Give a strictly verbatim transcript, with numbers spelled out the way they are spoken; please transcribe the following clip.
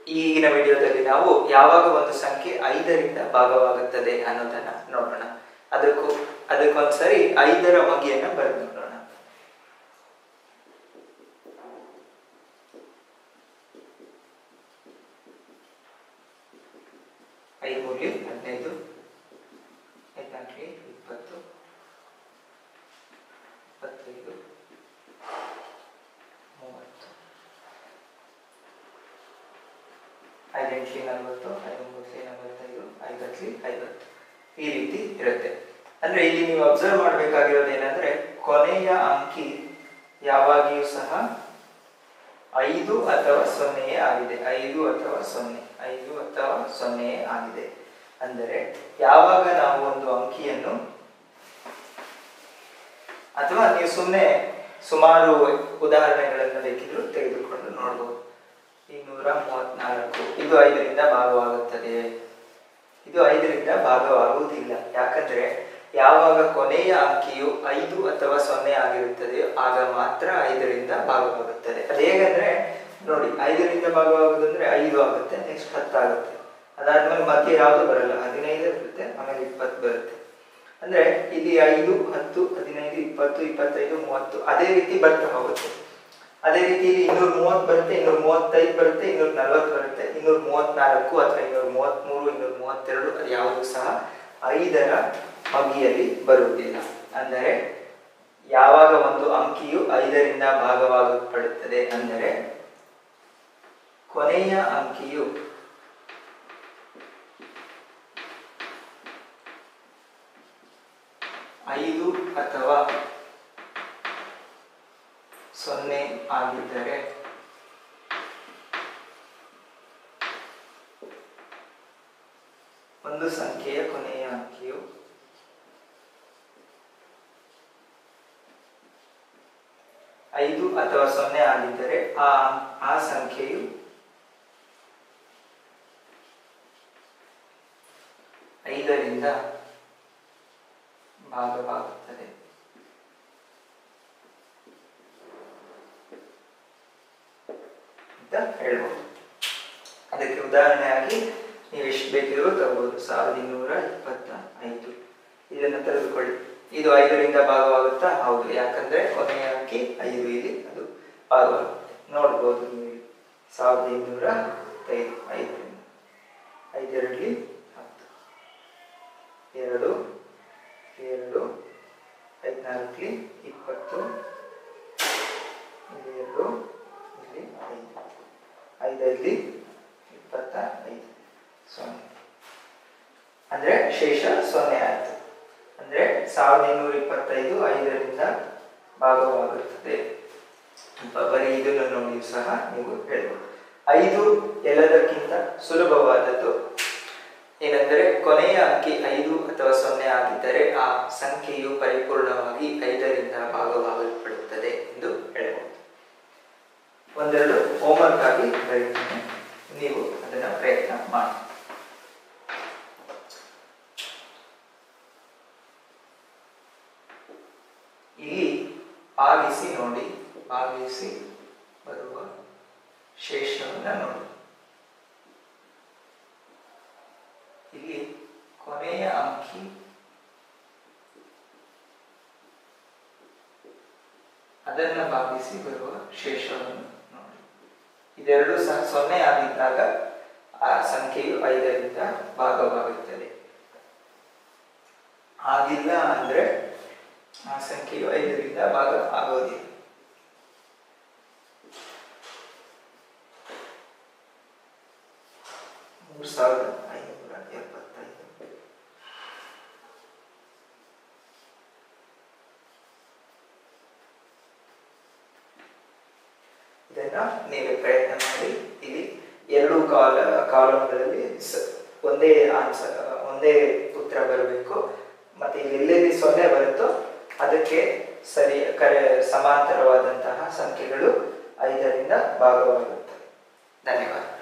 ಈಗಿನ ವಿಡಿಯೋದಲ್ಲಿ ನಾವು ಯಾವಾಗ ಒಂದು ಸಂಖ್ಯೆ ಐದರಿಂದ ಭಾಗವಾಗುತ್ತದೆ ಅನ್ನೋದನ್ನ ನೋಡೋಣ. ಅದಕ್ಕೂ ಅದಕ್ಕೊಂದ್ಸರಿ ಐದರ ಮಗಿಯನ್ನ ಬರೆದು ನೋಡೋಣ. ಐದು ಮೂರ್ಲಿ ಹದಿನೈದು, ಐದ್ನಾಲ್ಕಲಿ ಇಪ್ಪತ್ತು, ಇಪ್ಪತ್ತೈದು, ಮೂವತ್ತು, ಐದೆಂಟ್ಲಿ ನಲವತ್ತು, ಐದೊಂಬತ್ತಲಿ ನಲವತ್ತೈದು, ಐವತ್ತಲಿ ಐವತ್ತು. ಈ ರೀತಿ ಇರುತ್ತೆ. ಅಂದ್ರೆ ಇಲ್ಲಿ ನೀವು ಅಬ್ಸರ್ವ್ ಮಾಡಬೇಕಾಗಿರೋದು ಏನಂದ್ರೆ ಕೊನೆಯ ಅಂಕಿ ಯಾವಾಗಿಯೂ ಸಹ ಐದು ಅಥವಾ ಸೊನ್ನೆಯೇ ಆಗಿದೆ. ಐದು ಅಥವಾ ಸೊನ್ನೆ ಐದು ಅಥವಾ ಸೊನ್ನೆಯೇ ಆಗಿದೆ. ಅಂದರೆ ಯಾವಾಗ ನಾವು ಒಂದು ಅಂಕಿಯನ್ನು ಅಥವಾ ನೀವು ಸುಮ್ಮನೆ ಸುಮಾರು ಉದಾಹರಣೆಗಳನ್ನು ಬೇಕಿದ್ರು ತೆಗೆದುಕೊಂಡು ನೋಡಬಹುದು. ಇನ್ನೂರ ಮೂವತ್ನಾಲ್ಕು ಇದು ಐದರಿಂದ ಭಾಗವಾಗುತ್ತದೆ. ಇದು ಐದರಿಂದ ಭಾಗವಾಗುವುದಿಲ್ಲ. ಯಾಕಂದ್ರೆ ಯಾವಾಗ ಕೊನೆಯ ಅಂಕಿಯು ಐದು ಅಥವಾ ಸೊನ್ನೆ ಆಗಿರುತ್ತದೆ ಆಗ ಮಾತ್ರ ಐದರಿಂದ ಭಾಗವಾಗುತ್ತದೆ. ಅದು ಹೇಗಂದ್ರೆ ನೋಡಿ, ಐದರಿಂದ ಭಾಗವಾಗುದಂದ್ರೆ ಐದು ಆಗುತ್ತೆ, ನೆಕ್ಸ್ಟ್ ಹತ್ತು ಆಗುತ್ತೆ, ಅದಾದ್ಮೇಲೆ ಮಧ್ಯೆ ಯಾವುದು ಬರಲ್ಲ, ಹದಿನೈದು ಬರುತ್ತೆ, ಆಮೇಲೆ ಇಪ್ಪತ್ತು ಬರುತ್ತೆ. ಅಂದ್ರೆ ಇಲ್ಲಿ ಐದು, ಹತ್ತು, ಹದಿನೈದು, ಇಪ್ಪತ್ತು, ಇಪ್ಪತ್ತೈದು, ಮೂವತ್ತು ಅದೇ ರೀತಿ ಬರ್ತಾ ಹೋಗುತ್ತೆ. ಅದೇ ರೀತಿ ಇಲ್ಲಿ ಇನ್ನೂರ ಮೂವತ್ತು ಬರುತ್ತೆ, ಇನ್ನೂರ ಮೂವತ್ತೈದು ಬರುತ್ತೆ, ಇನ್ನೂರ ನಲ್ವತ್ತು ಬರುತ್ತೆ, ಇನ್ನೂರ ಮೂವತ್ನಾಲ್ಕು ಅಥವಾ ಇನ್ನೂರ ಮೂವತ್ಮೂರು, ಇನ್ನೂರ ಮೂವತ್ತೆರಡು ಅದು ಯಾವುದು ಸಹ ಐದರ ಮಗಿಯಲ್ಲಿ ಬರುವುದಿಲ್ಲ. ಅಂದರೆ ಯಾವಾಗ ಒಂದು ಅಂಕಿಯು ಐದರಿಂದ ಭಾಗವಾಗಲ್ಪಡುತ್ತದೆ ಅಂದರೆ ಕೊನೆಯ ಅಂಕಿಯು ಐದು ಅಥವಾ ಸೊನ್ನೆ ಆಗಿದ್ದರೆ ಒಂದು ಸಂಖ್ಯೆಯ ಕೊನೆಯ ಅಂಕಿಯು ಐದು ಅಥವಾ ಸೊನ್ನೆ ಆಗಿದ್ದರೆ ಆ ಆ ಸಂಖ್ಯೆಯು ಐದರಿಂದ ಭಾಗವಾಗುತ್ತದೆ. ಅಂತ ಹೇಳ್ಬೋದು. ಅದಕ್ಕೆ ಉದಾಹರಣೆಯಾಗಿ ನೀವು ಎಷ್ಟು ಬೇಕಿರೋ ತಗೋಬಹುದು. ಸಾವಿರದ ಇನ್ನೂರ ಇಪ್ಪತ್ತ ಐದು ಇದನ್ನು ತೆಗೆದುಕೊಳ್ಳಿ. ಇದು ಐದರಿಂದ ಭಾಗವಾಗುತ್ತಾ? ಹೌದು. ಯಾಕಂದ್ರೆ ಕೊನೆಯ ಅಂಕಿ ಐದು, ಇಲ್ಲಿ ಅದು ಭಾಗವಾಗುತ್ತೆ. ನೋಡ್ಬೋದು ನೀವು ಸಾವಿರದ ಇನ್ನೂರ ಇಪ್ಪತ್ತೈದು ಐದರಿಂದ ಐದರಲ್ಲಿ ಹತ್ತು, ಎರಡು ಎರಡು, ಐದ್ನಾಲ್ಕಲಿ ಇಪ್ಪತ್ತು, ಇಲ್ಲಿ ಎರಡು, ಇಲ್ಲಿ ಐದು, ಐದರಲ್ಲಿ ಇಪ್ಪತ್ತ ಐದು, ಸೊನ್ನೆ. ಅಂದ್ರೆ ಶೇಷ ಸೊನ್ನೆ ಆಯ್ತು. ಅಂದ್ರೆ ಸಾವಿರದ ಇನ್ನೂರ ಇಪ್ಪತ್ತೈದು ಐದರಿಂದ ಭಾಗವಾಗುತ್ತದೆ. ಬರೀ ಇದನ್ನು ನೋಡಿ ಸಹ ನೀವು ಹೇಳ್ಬೋದು. ಐದು ಎಲ್ಲದಕ್ಕಿಂತ ಸುಲಭವಾದದ್ದು ಏನೆಂದರೆ ಕೊನೆಯ ಅಂಕಿ ಐದು ಅಥವಾ ಸೊನ್ನೆ ಆಗಿದ್ದರೆ ಆ ಸಂಖ್ಯೆಯು ಪರಿಪೂರ್ಣವಾಗಿ ಐದರಿಂದ ಭಾಗವಾಗಲ್ಪಡುತ್ತದೆ ಎಂದು ಹೇಳಬಹುದು. ಒಂದೆರಡು ಹೋಮ್ವರ್ಕ್ ಆಗಿ ಬರೀತೀನಿ, ನೀವು ಅದನ್ನು ಪ್ರಯತ್ನ ಮಾಡಿ. ಇಲ್ಲಿ ಭಾಗಿಸಿ ನೋಡಿ, ಭಾಗಿಸಿ ಬರುವ ಶೇಷವನ್ನ ನೋಡಿ. ಇಲ್ಲಿ ಕೊನೆಯ ಅಂಕಿ ಅದನ್ನ ಭಾಗಿಸಿ ಬರುವ ಶೇಷವನ್ನು ನೋಡಿ. ಇದೆರಡು ಸಹ ಸೊನ್ನೆ ಆಗಿದ್ದಾಗ ಆ ಸಂಖ್ಯೆಯು ಐದರಿಂದ ಭಾಗವಾಗುತ್ತದೆ. ಆಗಿಲ್ಲ ಅಂದ್ರೆ ಆ ಸಂಖ್ಯೆಯು ಐದರಿಂದ ಭಾಗ ಆಗೋದಿಲ್ಲ. ಮೂರು ಸಾವಿರದ ಐನೂರ ಎಪ್ಪತ್ತೈದು. ಇದನ್ನ ನೀವೇ ಪ್ರಯತ್ನ ಮಾಡಿ. ಇಲ್ಲಿ ಎರಡು ಕಾಲ ಕಾಲಂಗಳಲ್ಲಿ ಒಂದೇ ಆನ್ಸರ್, ಒಂದೇ ಉತ್ತರ ಬರಬೇಕು. ಮತ್ತೆ ಇಲ್ಲಿ ಎಲ್ಲೆಲ್ಲಿ ಸೊನ್ನೆ ಬರುತ್ತೋ ಅದಕ್ಕೆ ಸರಿ ಕರೆ ಸಮಾಂತರವಾದಂತಹ ಸಂಖ್ಯೆಗಳು ಐದರಿಂದ ಭಾಗವಾಗುತ್ತವೆ. ಧನ್ಯವಾದ.